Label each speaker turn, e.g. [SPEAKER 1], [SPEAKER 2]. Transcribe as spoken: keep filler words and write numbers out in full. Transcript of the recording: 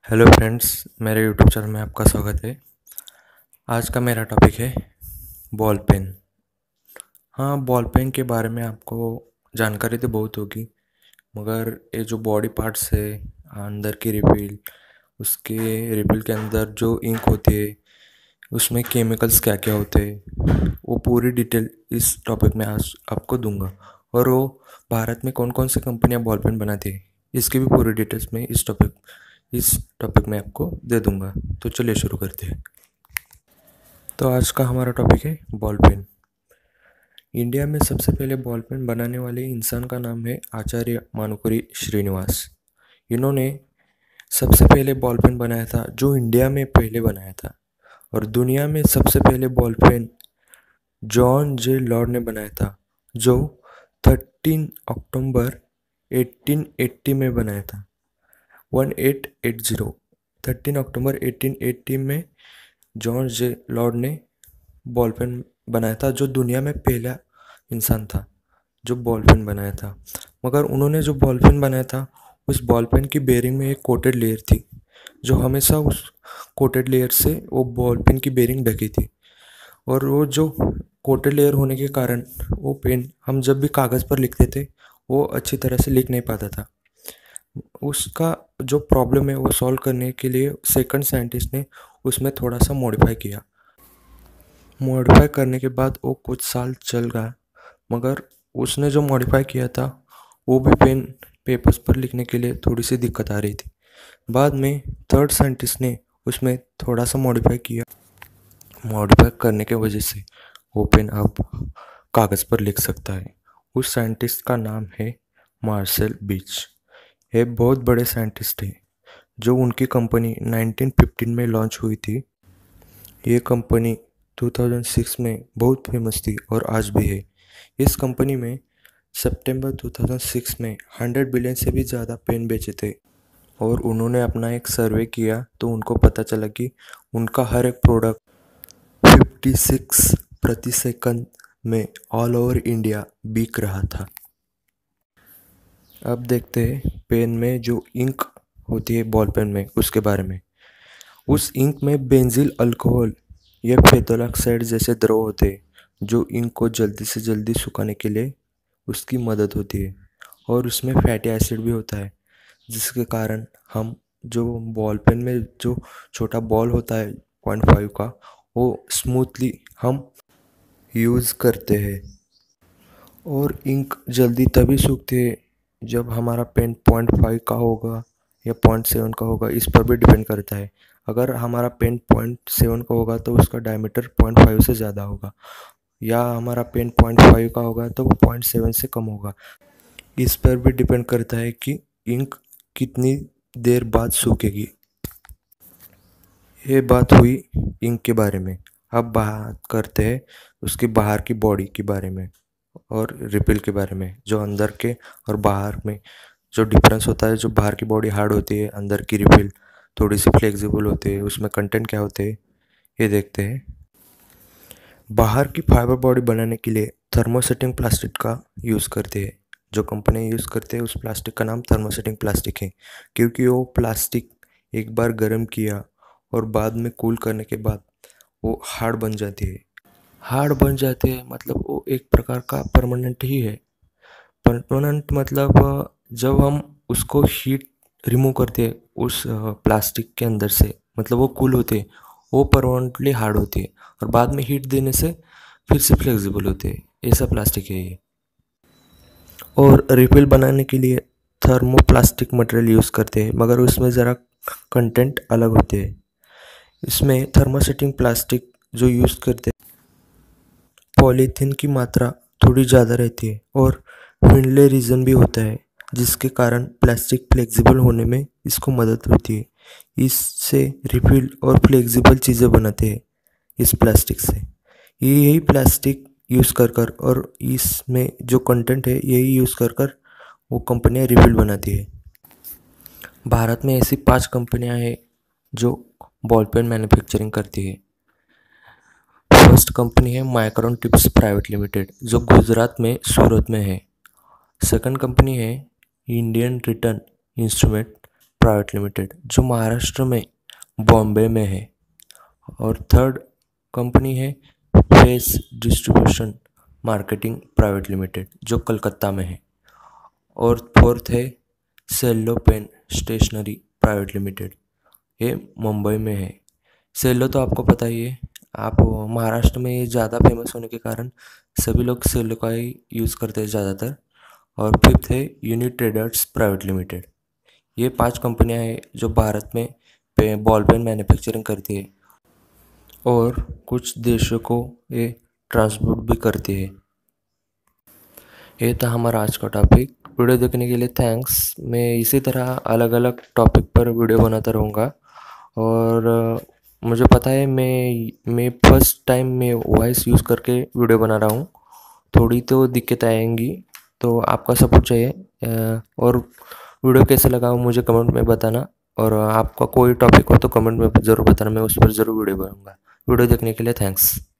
[SPEAKER 1] Hello friends, मेरे YouTube channel में आपका स्वागत है। आज का मेरा टॉपिक है बॉल पेन। हाँ, बॉल पेन के बारे में आपको जानकारी तो बहुत होगी, मगर ये जो बॉडी पार्ट्स है, अंदर की रिफिल, उसके रिफिल के अंदर जो इंक होती है, उसमें केमिकल्स क्या क्या होते हैं, वो पूरी डिटेल इस टॉपिक में आज आपको दूंगा। और वो भारत में कौन कौन सी कंपनियां बॉल पेन बनाती है, इसकी भी पूरी डिटेल्स में इस टॉपिक इस टॉपिक में आपको दे दूंगा। तो चलिए शुरू करते हैं। तो आज का हमारा टॉपिक है बॉल पेन। इंडिया में सबसे पहले बॉल पेन बनाने वाले इंसान का नाम है आचार्य मानुकुरी श्रीनिवास। इन्होंने सबसे पहले बॉल पेन बनाया था, जो इंडिया में पहले बनाया था। और दुनिया में सबसे पहले ball pen John J Lord ने बनाया था, जो तेरह अक्टूबर अठारह सौ अस्सी में बनाया था। अठारह सौ अस्सी तेरह अक्टूबर अठारह सौ अस्सी में जॉन जे लॉर्ड ने बॉल पेन बनाया था, जो दुनिया में पहला इंसान था जो बॉल पेन बनाया था। मगर उन्होंने जो बॉल पेन बनाया था, उस बॉल पेन की बेरिंग में एक कोटेड लेयर थी, जो हमेशा उस कोटेड लेयर से वो बॉल पेन की बेरिंग ढकी थी। और वो जो कोटेड लेयर होने के कारण वो पेन हम जब भी कागज़ पर लिखते थे, वो अच्छी तरह से लिख नहीं पाता था। उसका जो प्रॉब्लम है वो सॉल्व करने के लिए सेकंड साइंटिस्ट ने उसमें थोड़ा सा मॉडिफाई किया। मॉडिफाई करने के बाद वो कुछ साल चल गया, मगर उसने जो मॉडिफाई किया था वो भी पेन पेपर्स पर लिखने के लिए थोड़ी सी दिक्कत आ रही थी। बाद में थर्ड साइंटिस्ट ने उसमें थोड़ा सा मॉडिफाई किया। मॉडिफाई करने के वजह से वो पेन अब कागज़ पर लिख सकता है। उस साइंटिस्ट का नाम है मार्सेल बीच। ये बहुत बड़े साइंटिस्ट हैं, जो उनकी कंपनी नाइनटीन फिफ्टीन में लॉन्च हुई थी। ये कंपनी दो हज़ार छह में बहुत फेमस थी और आज भी है। इस कंपनी में सितंबर दो हज़ार छह में सौ बिलियन से भी ज़्यादा पेन बेचे थे। और उन्होंने अपना एक सर्वे किया तो उनको पता चला कि उनका हर एक प्रोडक्ट छप्पन प्रति सेकंड में ऑल ओवर इंडिया बिक रहा था। अब देखते हैं पेन में जो इंक होती है बॉल पेन में, उसके बारे में। उस इंक में बेंजील अल्कोहल या फेथोल ऑक्साइड जैसे द्रव होते हैं, जो इंक को जल्दी से जल्दी सुखाने के लिए उसकी मदद होती है। और उसमें फैटी एसिड भी होता है, जिसके कारण हम जो बॉल पेन में जो छोटा बॉल होता है पॉइंट फाइव का, वो स्मूथली हम यूज़ करते हैं। और इंक जल्दी तभी सूखती है जब हमारा पेन पॉइंट फाइव का होगा या पॉइंट सेवन का होगा, इस पर भी डिपेंड करता है। अगर हमारा पेन पॉइंट सेवन का होगा तो उसका डायमीटर पॉइंट फाइव से ज़्यादा होगा, या हमारा पेन पॉइंट फाइव का होगा तो वो पॉइंट सेवन से कम होगा। इस पर भी डिपेंड करता है कि इंक कितनी देर बाद सूखेगी। ये बात हुई इंक के बारे में। अब बात करते हैं उसके बाहर की बॉडी के बारे में और रिपिल के बारे में, जो अंदर के और बाहर में जो डिफरेंस होता है। जो बाहर की बॉडी हार्ड होती है, अंदर की रिपिल थोड़ी सी फ्लेक्सिबल होती है। उसमें कंटेंट क्या होते हैं ये देखते हैं। बाहर की फाइबर बॉडी बनाने के लिए थर्मोसेटिंग प्लास्टिक का यूज़ करते हैं। जो कंपनी यूज़ करते हैं उस प्लास्टिक का नाम थर्मोसेटिंग प्लास्टिक है, क्योंकि वो प्लास्टिक एक बार गर्म किया और बाद में कूल करने के बाद वो हार्ड बन जाती है। हार्ड बन जाते हैं मतलब वो एक प्रकार का परमानेंट ही है। परमानेंट मतलब जब हम उसको हीट रिमूव करते हैं उस प्लास्टिक के अंदर से, मतलब वो कूल होते हैं, वो परमानेंटली हार्ड होती है। और बाद में हीट देने से फिर से फ्लेक्सिबल होते हैं। ऐसा प्लास्टिक है ये। और रिफिल बनाने के लिए थर्मोप्लास्टिक मटेरियल यूज़ करते हैं, मगर उसमें ज़रा कंटेंट अलग होते हैं। इसमें थर्मोसेटिंग प्लास्टिक जो यूज़ करते हैं, पॉलीथीन की मात्रा थोड़ी ज़्यादा रहती है और फिनले रीजन भी होता है, जिसके कारण प्लास्टिक फ्लेक्सिबल होने में इसको मदद होती है। इससे रिफिल और फ्लेक्सिबल चीज़ें बनाते हैं इस प्लास्टिक से। ये यही प्लास्टिक यूज़ कर कर और इसमें जो कंटेंट है यही यूज़ कर कर वो कंपनियाँ रिफिल बनाती है। भारत में ऐसी पांच कंपनियां हैं जो बॉल पेन मैन्युफैक्चरिंग करती है। फर्स्ट कंपनी है माइक्रोन टिप्स प्राइवेट लिमिटेड, जो गुजरात में सूरत में है। सेकंड कंपनी है Indian return instrument, private limited जो महाराष्ट्र में बॉम्बे में है। और थर्ड कंपनी है face distribution marketing private limited जो कलकत्ता में है। और फोर्थ है Cello pen stationery private limited, ये मुंबई में है। सेल्लो तो आपको पता ही है, आप महाराष्ट्र में ये ज़्यादा फेमस होने के कारण सभी लोग सेल्लो का ही यूज़ करते हैं ज़्यादातर। और फिफ्थ है यूनिट ट्रेडर्स प्राइवेट लिमिटेड। ये पांच कंपनियां हैं जो भारत में पे बॉल पेन मैन्युफैक्चरिंग करती है और कुछ देशों को ये ट्रांसपोर्ट भी करती है। ये था हमारा आज का टॉपिक। वीडियो देखने के लिए थैंक्स। मैं इसी तरह अलग अलग टॉपिक पर वीडियो बनाता रहूँगा। और अ, मुझे पता है मैं मैं फर्स्ट टाइम मैं वॉइस यूज़ करके वीडियो बना रहा हूँ, थोड़ी तो दिक्कत आएंगी, तो आपका सपोर्ट चाहिए। अ, और वीडियो कैसे लगा हो मुझे कमेंट में बताना। और आपका कोई टॉपिक हो तो कमेंट में ज़रूर बताना, मैं उस पर ज़रूर वीडियो बनाऊँगा। वीडियो देखने के लिए थैंक्स।